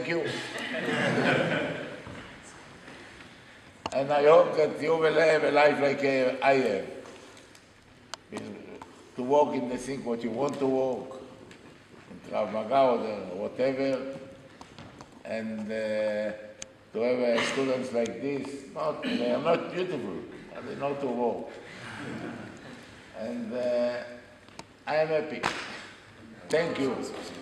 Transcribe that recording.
you. And I hope that you will have a life like I have. To walk in the thing what you want to walk, in Krav Maga or whatever, and to have students like this. They are not beautiful, but they know to walk. And I am happy. Thank you.